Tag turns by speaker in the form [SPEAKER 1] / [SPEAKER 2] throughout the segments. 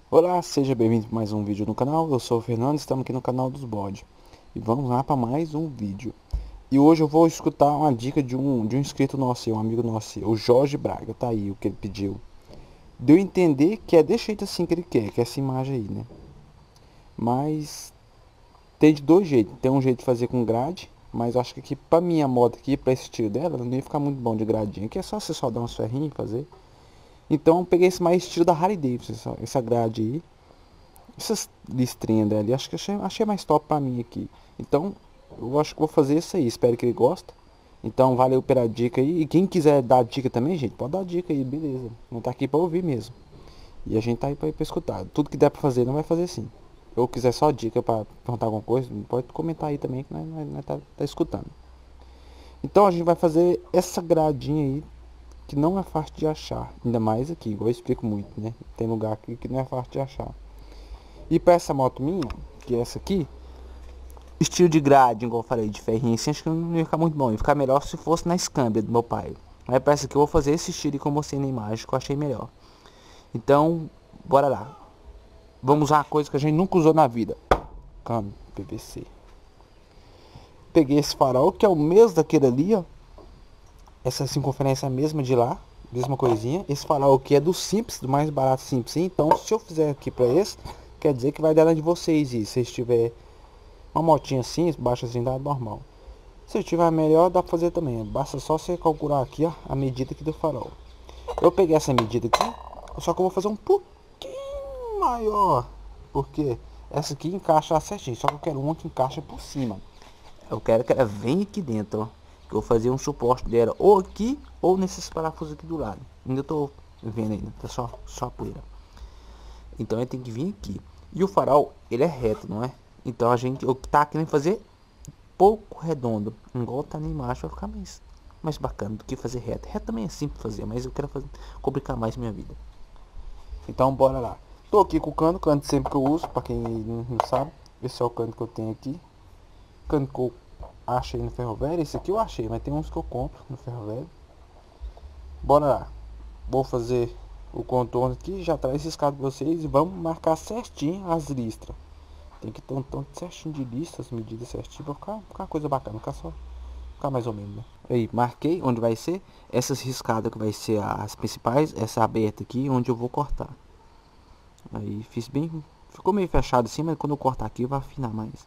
[SPEAKER 1] Olá, seja bem-vindo a mais um vídeo no canal. Eu sou o Fernando, estamos aqui no canal dos bodes. E vamos lá para mais um vídeo. E hoje eu vou escutar uma dica de um inscrito nosso, um amigo nosso, o Jorge Braga. Tá aí o que ele pediu. Deu a entender que é desse jeito assim que ele quer, que é essa imagem aí, né? Mas tem de dois jeitos. Tem um jeito de fazer com grade, mas eu acho que aqui pra minha moto aqui, pra esse estilo dela, não ia ficar muito bom de gradinha. Aqui é só você só dar uns ferrinhos e fazer. Então eu peguei esse mais estilo da Harley Davidson, essa grade aí. Essas listrinhas dali, acho que achei mais top pra mim aqui. Então, eu acho que vou fazer isso aí. Espero que ele goste. Então, valeu pela dica aí. E quem quiser dar dica também, gente, pode dar dica aí, beleza. Não tá aqui pra ouvir mesmo. E a gente tá aí pra escutar. Tudo que der pra fazer, não vai fazer sim. Ou quiser só dica pra perguntar alguma coisa, pode comentar aí também que nós tá escutando. Então, a gente vai fazer essa gradinha aí, que não é fácil de achar. Ainda mais aqui, igual eu explico muito, né? Tem lugar aqui que não é fácil de achar. E para essa moto minha, que é essa aqui, estilo de grade, igual eu falei, de ferrinho assim, acho que não ia ficar muito bom. Ia ficar melhor se fosse na Scambia do meu pai. Mas para essa aqui eu vou fazer esse estilo que eu mostrei na imagem, que eu achei melhor. Então, bora lá. Vamos usar uma coisa que a gente nunca usou na vida. Cano PVC. Peguei esse farol, que é o mesmo daquele ali, ó. Essa circunferência é a mesma de lá. Mesma coisinha. Esse farol aqui é do simples, do mais barato simples. Então, se eu fizer aqui para esse, quer dizer que vai dar na de vocês. E se estiver uma motinha assim, baixa assim, dá normal. Se tiver melhor, dá pra fazer também. Basta só você calcular aqui, ó, a medida aqui do farol. Eu peguei essa medida aqui, só que eu vou fazer um pouquinho maior. Porque essa aqui encaixa certinho, só que eu quero uma que encaixa por cima. Eu quero que ela venha aqui dentro, ó. Que eu vou fazer um suporte dela ou aqui, ou nesses parafusos aqui do lado. Ainda tô vendo ainda, tá só a poeira. Então ele tem que vir aqui. E o farol, ele é reto, não é? Então eu tá querendo fazer pouco redondo, igual tá na imagem, vai ficar mais bacana do que fazer reto. Reto também é simples fazer, mas eu quero complicar mais minha vida. Então bora lá. Tô aqui com o cano sempre que eu uso, pra quem não sabe. Esse é o cano que eu tenho aqui. Cano que eu achei no ferro velho. Esse aqui eu achei, mas tem uns que eu compro no ferro velho. Bora lá. Vou fazer o contorno aqui, já traz esse riscado pra vocês e vamos marcar certinho as listras. Tem que ter um tanto certinho de listas, medidas certinho pra ficar uma coisa bacana, ficar mais ou menos, né? Aí, marquei onde vai ser. Essas riscadas que vai ser as principais, essa aberta aqui, onde eu vou cortar. Aí fiz bem, ficou meio fechado assim, mas quando eu cortar aqui vai afinar mais.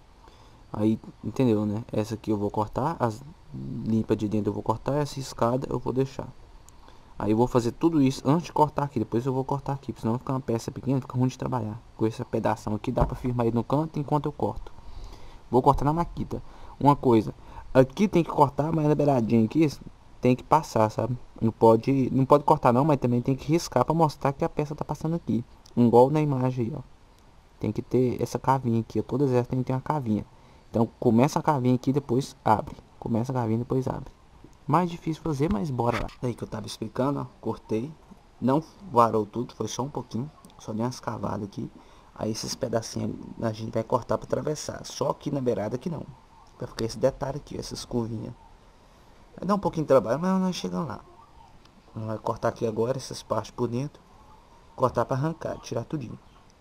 [SPEAKER 1] Aí, entendeu, né? Essa aqui eu vou cortar, as limpas de dentro eu vou cortar, essa riscada eu vou deixar. Aí eu vou fazer tudo isso antes de cortar aqui, depois eu vou cortar aqui, porque senão fica uma peça pequena, fica ruim de trabalhar. Com essa pedação aqui dá pra firmar ele no canto enquanto eu corto. Vou cortar na maquita. Uma coisa, aqui tem que cortar, mas na beiradinha aqui tem que passar, sabe? Não pode cortar não, mas também tem que riscar para mostrar que a peça tá passando aqui. Igual na imagem aí, ó. Tem que ter essa cavinha aqui, ó. Todas elas tem que ter uma cavinha. Então começa a cavinha aqui, depois abre. Começa a cavinha, depois abre. Mais difícil fazer, mas bora lá. Aí que eu tava explicando, ó. Cortei. Não varou tudo, foi só um pouquinho. Só dei umas cavadas aqui. Aí esses pedacinhos a gente vai cortar para atravessar. Só aqui na beirada aqui não. Vai ficar esse detalhe aqui, essas curvinhas. Vai dar um pouquinho de trabalho, mas nós chegamos lá. Nós vai cortar aqui agora essas partes por dentro. Cortar para arrancar, tirar tudinho.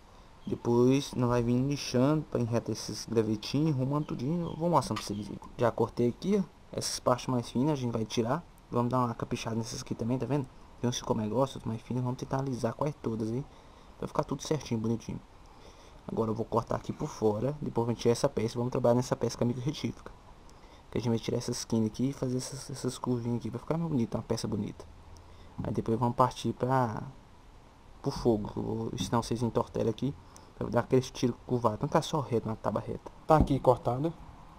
[SPEAKER 1] Depois nós vai vir lixando para enretar esses gravetinhos, arrumando tudinho. Eu vou mostrando para vocês. Já cortei aqui, ó. Essas partes mais finas a gente vai tirar. Vamos dar uma caprichada nessas aqui também, tá vendo? Tem uns que ficou mais grosso, outros mais finos. Vamos tentar alisar quase todas aí. Vai ficar tudo certinho, bonitinho. Agora eu vou cortar aqui por fora. Depois vamos tirar essa peça. Vamos trabalhar nessa peça com a micro retífica. Que a gente vai tirar essa skin aqui e fazer essas curvinhas aqui. Vai ficar mais bonita, uma peça bonita. Aí depois vamos partir para o fogo. Eu vou ensinar vocês em tortelha aqui. Pra dar aquele estilo curvado. Não tá só reto, na tábua reta. Tá aqui cortado.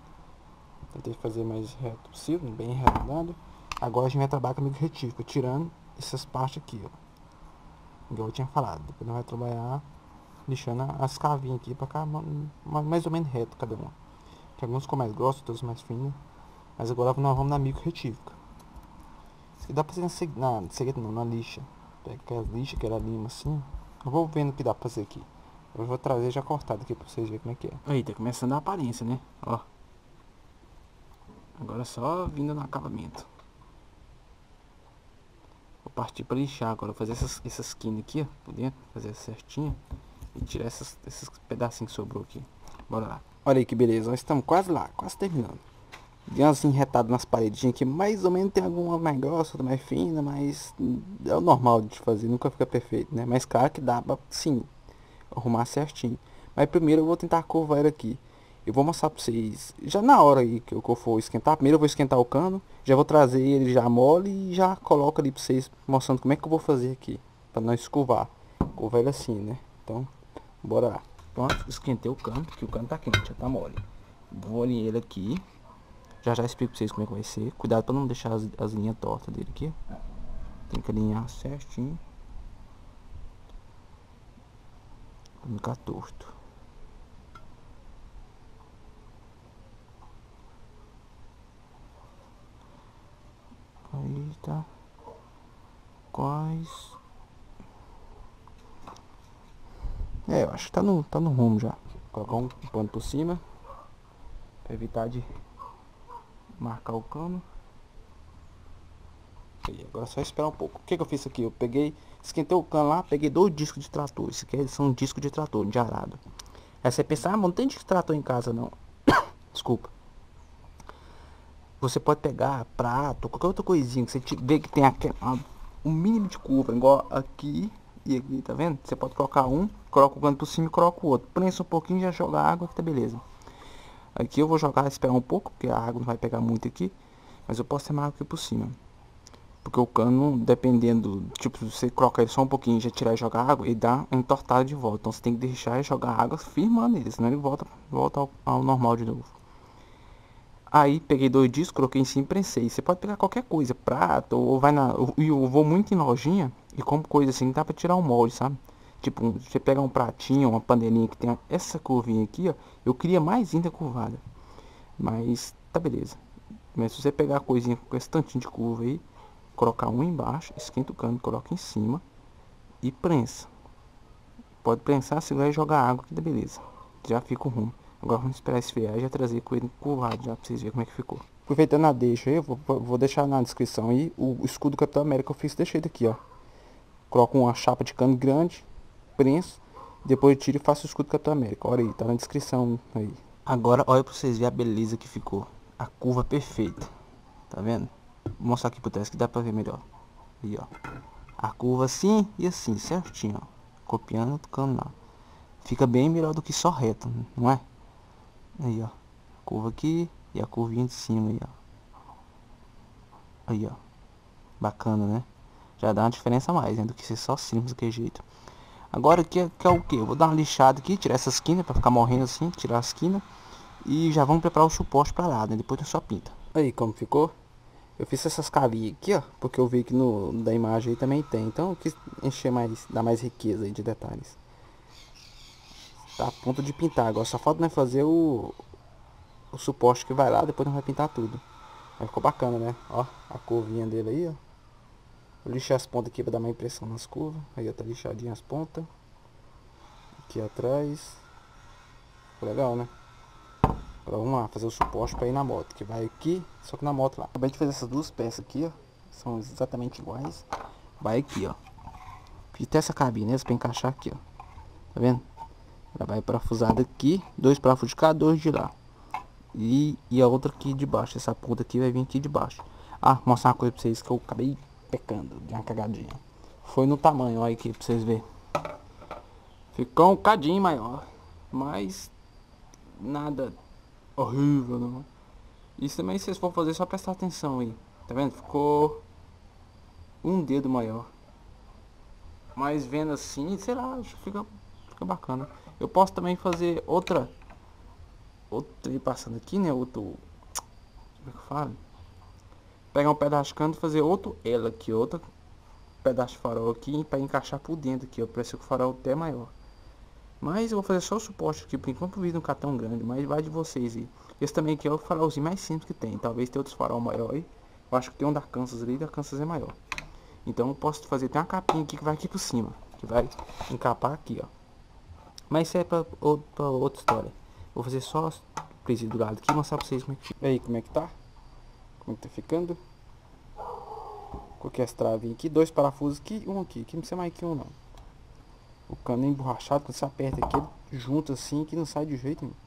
[SPEAKER 1] Tentei fazer mais reto possível, bem arredondado. Agora a gente vai trabalhar com a micro retífica, tirando essas partes aqui, ó. Igual eu tinha falado. Depois nós vai trabalhar deixando as cavinhas aqui pra cá mais ou menos reto cada uma. Que alguns ficam mais grossos, outros mais finos. Mas agora nós vamos na micro retífica. Isso aqui dá pra fazer na lixa. Pega aquelas lixas que ela lima assim. Eu vou vendo o que dá pra fazer aqui. Eu vou trazer já cortado aqui pra vocês verem como é que é. Aí, tá começando a aparência, né? Ó. Agora só vindo no acabamento. Vou partir para lixar agora. Vou fazer essas quinas aqui, ó, por dentro, fazer certinho e tirar esses pedacinhos que sobrou aqui. Bora lá. Olha aí que beleza, nós estamos quase lá, quase terminando. Dei umas enretadas nas paredinhas aqui, mais ou menos tem alguma mais grossa, outra mais fina, mas é o normal de fazer, nunca fica perfeito, né? Mas claro que dá pra, sim, arrumar certinho. Mas primeiro eu vou tentar curvar ele aqui. Eu vou mostrar pra vocês, já na hora aí que eu for esquentar, primeiro eu vou esquentar o cano, já vou trazer ele já mole e já coloco ali pra vocês, mostrando como é que eu vou fazer aqui, pra não escovar. Curvar ele assim, né? Então, bora lá. Pronto, esquentei o cano, porque o cano tá quente, já tá mole. Vou alinhar ele aqui. Já explico pra vocês como é que vai ser. Cuidado pra não deixar as linhas tortas dele aqui. Tem que alinhar certinho. Pra não ficar torto. Aí tá. Quase. Eu acho que tá no rumo já. Vou colocar um pano por cima. Pra evitar de marcar o cano. E agora é só esperar um pouco. O que eu fiz aqui? Eu peguei, esquentei o cano lá, peguei 2 discos de trator. Esse aqui são discos de trator, de arado. Aí você pensa, ah, não tem disco de trator em casa não. Desculpa. Você pode pegar prato, qualquer outra coisinha que você vê que tem um mínimo de curva, igual aqui e aqui, tá vendo? Você pode colocar um, coloca o cano por cima e coloca o outro. Prensa um pouquinho e já joga água que tá beleza. Aqui eu vou jogar, esperar um pouco, porque a água não vai pegar muito aqui. Mas eu posso ter mais água aqui por cima. Porque o cano, dependendo, tipo, se você colocar ele só um pouquinho e já tirar e jogar água, ele dá uma entortada de volta. Então você tem que deixar e jogar água firmando ele, senão ele volta ao normal de novo. Aí peguei 2 discos, coloquei em cima e prensei. Você pode pegar qualquer coisa, prato, ou vai na... Eu vou muito em lojinha e compro coisa assim, dá pra tirar um molde, sabe? Tipo, você pega um pratinho, uma panelinha que tem essa curvinha aqui, ó. Eu queria mais ainda curvada. Mas, tá beleza. Mas se você pegar a coisinha com esse tantinho de curva aí, colocar um embaixo, esquenta o cano, coloca em cima e prensa. Pode prensar, segurar e jogar água que dá beleza. Já fica o rumo. Agora vamos esperar esfriar e já trazer com ele curvado já pra vocês verem como é que ficou. Aproveitando a deixa aí, eu vou deixar na descrição aí o escudo do Capitão América. Eu fiz desse jeito aqui, ó. Coloco uma chapa de cano grande, prenso, depois eu tiro e faço o escudo do Capitão América. Olha aí, tá na descrição aí. Agora olha pra vocês verem a beleza que ficou. A curva perfeita. Tá vendo? Vou mostrar aqui pro teste que dá pra ver melhor. Aí, ó. A curva assim e assim, certinho, ó. Copiando o cano lá. Fica bem melhor do que só reto, não é? Aí, ó. Curva aqui e a curvinha de cima aí, ó. Aí, ó. Bacana, né? Já dá uma diferença a mais, né? Do que ser só simples daquele jeito. Agora aqui é o que? Eu vou dar uma lixada aqui, tirar essas quinas pra ficar morrendo assim, tirar as quinas. E já vamos preparar o suporte pra lá, né? Depois só pinta. Aí como ficou? Eu fiz essas cavinhas aqui, ó, porque eu vi que no da imagem aí também tem. Então eu quis encher mais, dar mais riqueza aí de detalhes. Tá a ponto de pintar. Agora só falta, né, fazer o suporte que vai lá, depois nós vai pintar tudo. Aí ficou bacana, né? Ó, a curvinha dele aí, ó. Eu lixei as pontas aqui pra dar mais impressão nas curvas. Aí ó, tá lixadinha as pontas. Aqui atrás. Ficou legal, né? Agora vamos lá, fazer o suporte para ir na moto, que vai aqui, só que na moto lá. Acabei de fazer essas duas peças aqui, ó. São exatamente iguais. Vai aqui, ó. Fiz até essa cabine, né? Pra encaixar aqui, ó. Tá vendo? Ela vai parafusada aqui, 2 parafusos de cá, 2 de lá. E a outra aqui de baixo, essa ponta aqui vai vir aqui de baixo. Ah, vou mostrar uma coisa pra vocês que eu acabei pecando, de uma cagadinha. Foi no tamanho, olha aqui pra vocês verem. Ficou um cadinho maior, mas nada horrível, não. Isso também, se vocês for fazer, só prestar atenção aí. Tá vendo? Ficou um dedo maior. Mas vendo assim, sei lá, acho que fica bacana. Eu posso também fazer outra aí passando aqui, né? Outro, como é que eu falo? Pegar um pedaço de cano e fazer outro ela aqui, outro pedaço de farol aqui para encaixar por dentro aqui, ó. Parece que o farol até maior. Mas eu vou fazer só o suporte aqui, por enquanto o vídeo não tá tão grande, mas vai de vocês aí. Esse também aqui é o farolzinho mais simples que tem, talvez tenha outros farol maior aí. Eu acho que tem um da Kansas ali, da Kansas é maior. Então eu posso fazer, tem uma capinha aqui que vai aqui por cima, que vai encapar aqui, ó. Mas isso é pra outra história. Vou fazer só o presídio do lado aqui e mostrar pra vocês como é que fica. E aí, como é que tá? Como é que tá ficando? Coloquei as travinhas aqui, 2 parafusos aqui, um aqui. Aqui não precisa mais que um não. O cano é emborrachado, quando você aperta aqui, ele junta assim que não sai de jeito nenhum.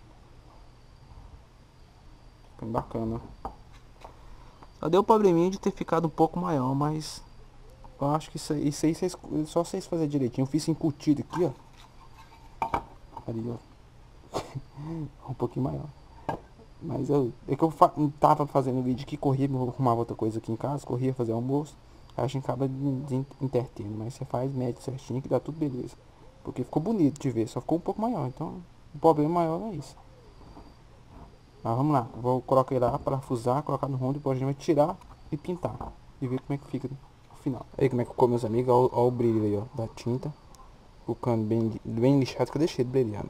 [SPEAKER 1] Fica bacana. Só deu o probleminha de ter ficado um pouco maior, mas eu acho que isso aí só vocês fazerem direitinho. Eu fiz embutido aqui, ó. Ali, ó. Um pouquinho maior. Mas é que eu tava fazendo vídeo aqui, corria, arrumava outra coisa aqui em casa, corria fazer almoço. Aí a gente acaba intertendo, mas você faz médio certinho que dá tudo beleza. Porque ficou bonito de ver, só ficou um pouco maior. Então o problema maior é isso. Mas vamos lá, vou colocar ele lá, parafusar, colocar no rondo, depois a gente vai tirar e pintar. E ver como é que fica no final. Aí como é que ficou, meus amigos, olha o brilho aí, ó, da tinta. O cano bem lixado que eu deixei ele brilhando.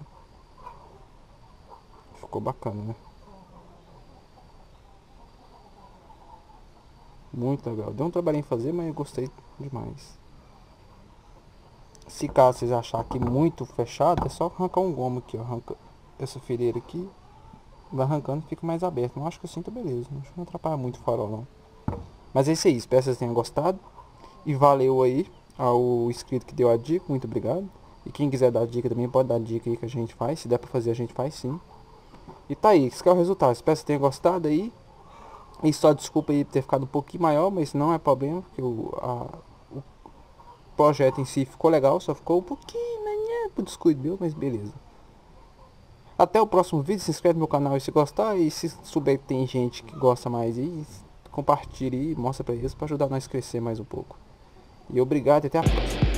[SPEAKER 1] Ficou bacana, né? Muito legal. Deu um trabalhinho em fazer, mas eu gostei demais. Se caso vocês acharem aqui muito fechado, é só arrancar um gomo aqui, ó. Arranca essa fileira aqui. Vai arrancando e fica mais aberto. Eu acho que assim tá beleza. Acho que não atrapalha muito o farol, não. Mas é isso aí. Espero que vocês tenham gostado. E valeu aí ao inscrito que deu a dica. Muito obrigado. E quem quiser dar dica também pode dar dica aí que a gente faz. Se der pra fazer, a gente faz sim. E tá aí. Esse que é o resultado. Espero que vocês tenham gostado aí. E só desculpa aí por ter ficado um pouquinho maior, mas não é problema, porque o projeto em si ficou legal, só ficou um pouquinho, né, por descuido meu, mas beleza. Até o próximo vídeo, se inscreve no meu canal se gostar, e se souber que tem gente que gosta mais aí, compartilhe e mostra pra eles, pra ajudar nós a crescer mais um pouco. E obrigado e até a próxima.